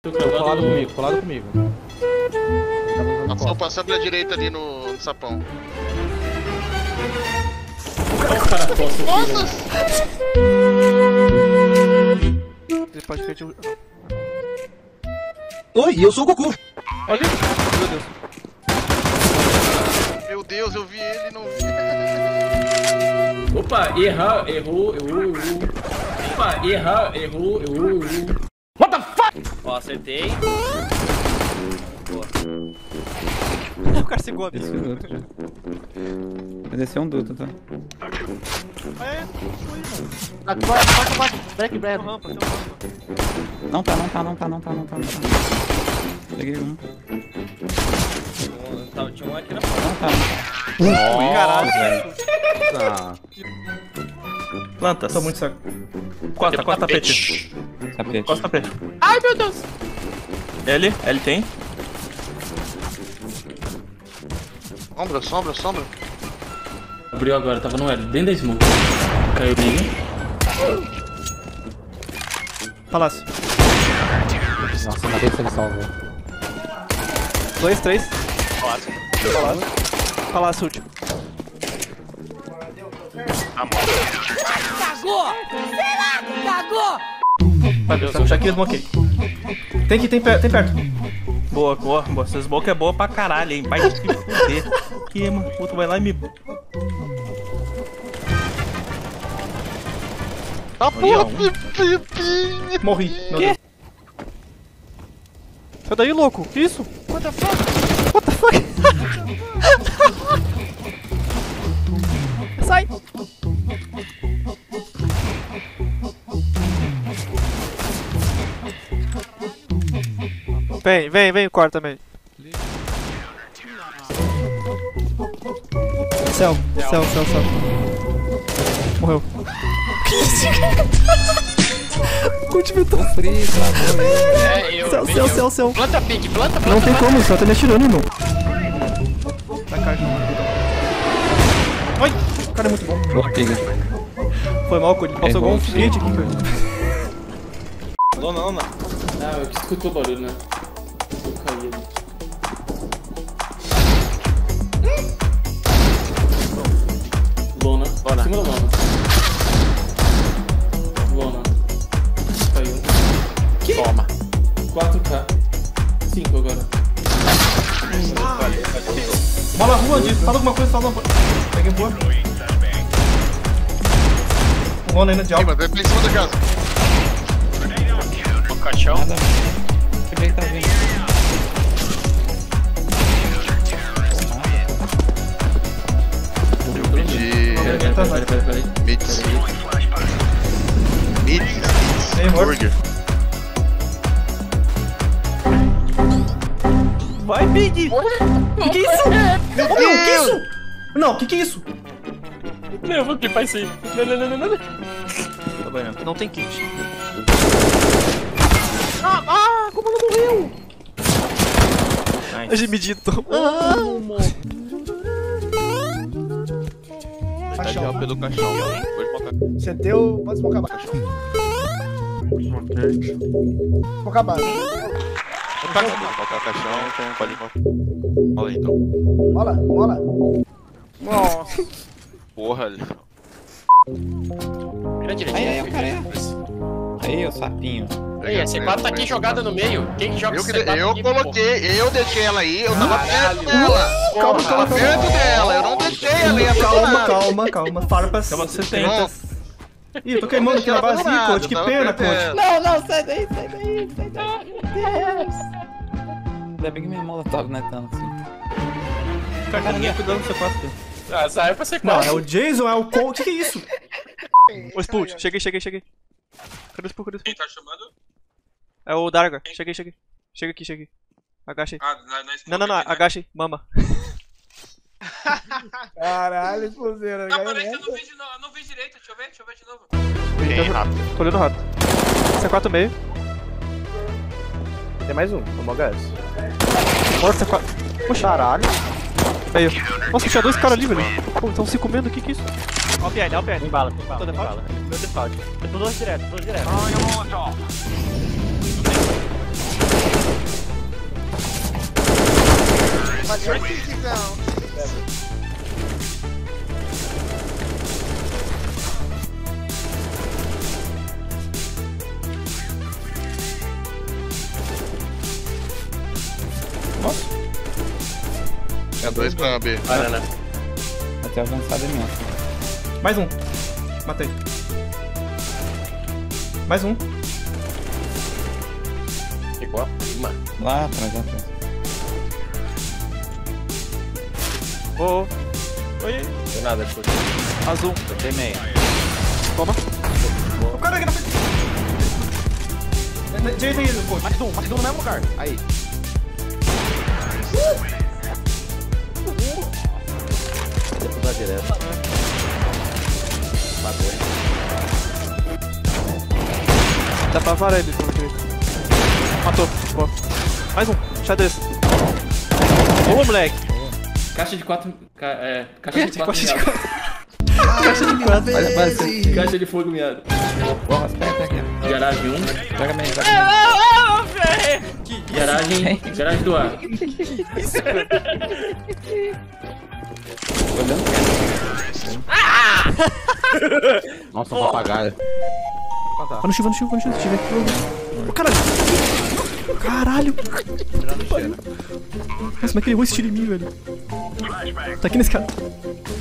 Colado comigo, colado comigo. Passou pela direita ali no sapão. O cara posta. Nossa! Você pode perder o... Oi, eu sou o Goku. Olha, meu Deus. Meu Deus, eu vi ele e não vi. Opa, errou. Opa, errou. What the fuck? Ó, acertei. Boa. O cara cegou a vista. Mas esse é um duto, tá? Corta. Break. Rampa, tem uma rampa. Não tá. Peguei um. Tinha um aqui na Não tá. Caralho, velho. Planta. Tô muito cego. Costa tapete. Tapete. Costa tapete. Ai, meu Deus. L tem. Sombra. Abriu agora, tava no L, dentro da smoke. Caiu nele. Palácio. Nossa, matei que você me salvou. 2, 3. Palácio. Palácio último. Cagou! Meu Deus, eu já quis smoke. Tem perto. Boa. Essa smoke é boa pra caralho, hein? Vai se fuder. Aqui, mano. O outro vai lá e me... Ah, Olha, porra! Morri. Meu Deus. Sai daí, louco. Que isso? What the fuck? Sai! Vem, corta também. Céu. Morreu. Cultivetou. Céu. Planta pique, planta. Não tem como, só tá me atirando, irmão. Tá caindo. Ai, o cara é muito bom. Boa, pega. Foi mal, Cody. Passou igual um foguete aqui, cara. Lona. Ah, eu que escutou o barulho, né? Eu caí ali. Lona. Em cima da Lona. Caiu. Que? Toma. 4K. 5 agora. Bola rua, Diz. Fala alguma coisa. Peguei boa. Lona ainda de alto. Vai pra cima da casa. O caixão. Nada. Peguei, tá vindo. Peraí. Mids. Burger. Vai, Big! Que é isso? Meu Deus, que isso? Não, que é isso? Não, eu vou clipar isso aí. Não. Tá banhando. Não tem kit. Como ela morreu? É gemidito. Caixão. Pelo caixão. Pode botar. Você deu. Pode smocar abaixo. Smocar abaixo. Botar caixão, então pode botar. Olha aí, então. Bola. Nossa. Porra, ali. Vira direito. Aí, o cara é. Aí, o sapinho. Aí, a C4 tá aqui jogada no meio. Quem que joga C4 Eu aqui, coloquei, eu deixei ela aí, eu tava perto dela. Calma. Tava perto dela, eu não deixei ela aí. Calma. Farpas. Calma, 70. Ih, eu tô queimando aqui na base, Coach. Que pena, Coach. Não, sai daí. Meu Deus. Ainda bem que minha molotov não é tanto assim. Cara, ninguém cuidando do C4 aqui. Ah, sai pra C4. Não, é o Jason, é o Cole. O que é isso? Ô, Spult, cheguei. Cadê o Spult? Quem tá chamando? É o Darga. Cheguei. Chega aqui. Agacha aí. Ah, na Não, agacha aí. Mama. Caralho, exploseira. Não, peraí que eu não vi direito. Deixa eu ver de novo. Bem rápido. Tô olhando o rato. C4 meio. Tem mais um, tomou gás. Morto C4. Poxa. Caralho. Meio. Nossa, tinha 2 caras ali, velho. Pô, estão se comendo aqui, que isso? Ó o PL. Tem bala. Tô default? Meu default. Eu tô dois direto. É 2 pra B. Banana. Até avançado é minha. Mais um. Matei. Mais um. Ficou a prima. Lá atrás, lá atrás. Ô, oi, Não nada, puxa. azul. Botei meio. Toma. O cara aqui na frente. Direita aí, pô. Mais um no mesmo lugar. Aí. Vou pular direto. Bateu, hein? Dá pra varar ele, pelo direito. Matou. Boa. Mais um. Xadrez. Boa, moleque. Caixa de 4. Caixa de 4 Caixa de miado. Caixa de 4. Vai, Caixa de fogo miado. Porra, pega aqui. Garagem 1. Joga meio, joga meio. Garagem. Garagem do ar. Nossa, um papagaio. Vai no Chivo, se tiver. Ô, caralho. Caralho. Nossa, como é que ele errou esse tiro em mim, velho? Tá aqui nesse cara.